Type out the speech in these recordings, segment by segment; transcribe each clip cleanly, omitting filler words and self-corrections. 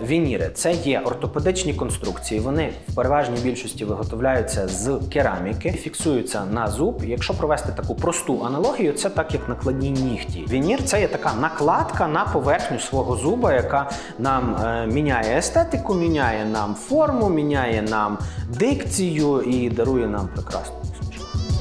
вініри – це є ортопедичні конструкції. Вони в переважній більшості виготовляються з кераміки, фіксуються на зуб. Якщо провести таку просту аналогію, це так, як накладні нігті. Вінір – це є така накладка на поверхню свого зуба, яка нам міняє естетику, міняє нам форму, міняє нам дикцію і дарує нам прекрасну усмішку.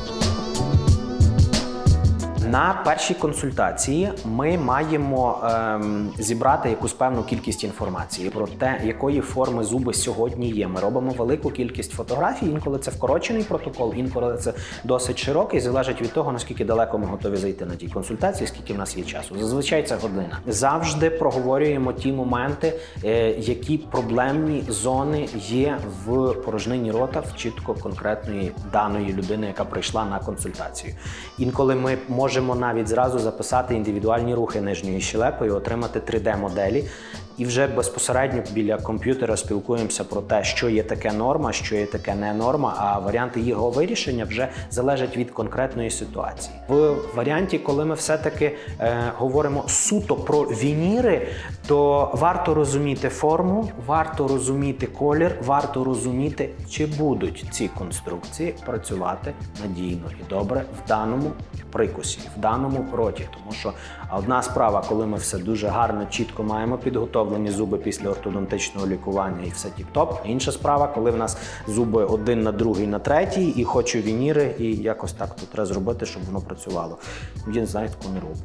На першій консультації ми маємо зібрати якусь певну кількість інформації про те, якої форми зуби сьогодні є. Ми робимо велику кількість фотографій, інколи це вкорочений протокол, інколи це досить широкий, залежить від того, наскільки далеко ми готові зайти на тій консультації, скільки в нас є часу. Зазвичай це година. Завжди проговорюємо ті моменти, які проблемні зони є в порожнині рота в чітко конкретної даної людини, яка прийшла на консультацію. Інколи ми можемо навіть зразу записати індивідуальні рухи нижньої щелепи і отримати 3D-моделі. І вже безпосередньо біля комп'ютера спілкуємося про те, що є таке норма, що є таке не норма, а варіанти його вирішення вже залежать від конкретної ситуації. В варіанті, коли ми все-таки говоримо суто про вініри, то варто розуміти форму, варто розуміти колір, варто розуміти, чи будуть ці конструкції працювати надійно і добре в даному прикусі, в даному роті. Тому що одна справа, коли ми все дуже гарно, чітко маємо підготовлені зуби після ортодонтичного лікування і все тіп-топ. Інша справа, коли в нас зуби один на другий, на третій, і хочу вініри, і якось так тут треба зробити, щоб воно працювало. Я не знаю, такого не роблю.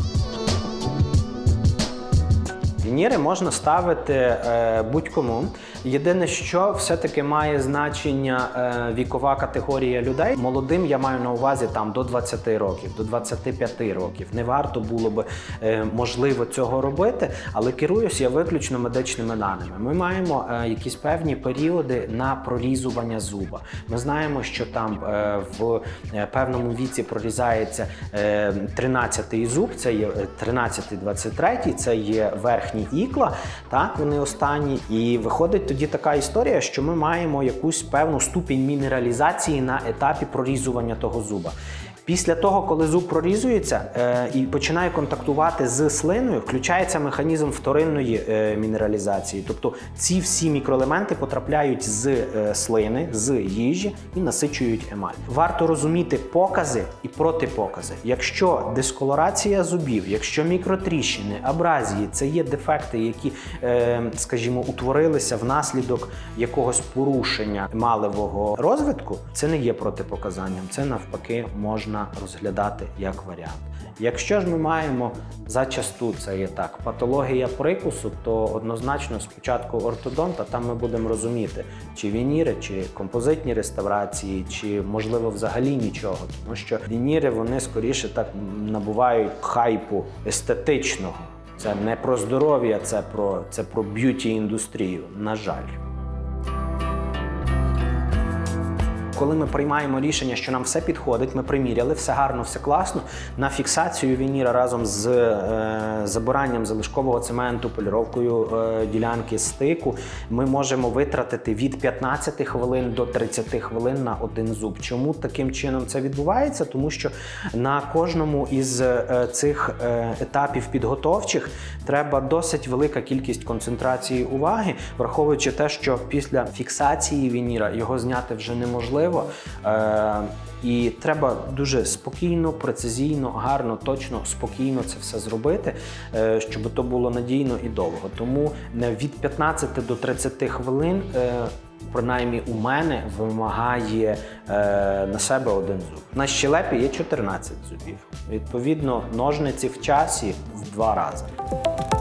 Вініри можна ставити будь-кому. Єдине, що все-таки має значення вікова категорія людей. Молодим я маю на увазі там до 20 років, до 25 років. Не варто було б можливо цього робити, але керуюсь я виключно медичними даними. Ми маємо якісь певні періоди на прорізування зуба. Ми знаємо, що там в певному віці прорізається 13-й зуб, це є 13-й, 23-й, це є верхній ікла, так, вони останні. І виходить тоді така історія, що ми маємо якусь певну ступінь мінералізації на етапі прорізування того зуба. Після того, коли зуб прорізується і починає контактувати з слиною, включається механізм вторинної мінералізації. Тобто ці всі мікроелементи потрапляють з слини, з їжі і насичують емаль. Варто розуміти покази і протипокази. Якщо дисколорація зубів, якщо мікротріщини, абразії – це є дефекти, які, скажімо, утворилися внаслідок якогось порушення емалевого розвитку, це не є протипоказанням, це навпаки можна розглядати як варіант. Якщо ж ми маємо зачасту, це є так, патологія прикусу, то однозначно спочатку ортодонта, там ми будемо розуміти, чи вініри, чи композитні реставрації, чи можливо взагалі нічого. Тому що вініри, вони скоріше так набувають хайпу естетичного. Це не про здоров'я, це про б'юті-індустрію, на жаль. Коли ми приймаємо рішення, що нам все підходить, ми приміряли, все гарно, все класно, на фіксацію вініра разом з забиранням залишкового цементу, поліровкою ділянки стику, ми можемо витратити від 15 хвилин до 30 хвилин на один зуб. Чому таким чином це відбувається? Тому що на кожному із цих етапів підготовчих треба досить велика кількість концентрації уваги, враховуючи те, що після фіксації вініра його зняти вже неможливо. І треба дуже спокійно, прецизійно, гарно, точно, спокійно це все зробити, щоб то було надійно і довго. Тому від 15 до 30 хвилин, принаймні у мене, вимагає на себе один зуб. На щелепі є 14 зубів. Відповідно, ножниці в часі в 2 рази.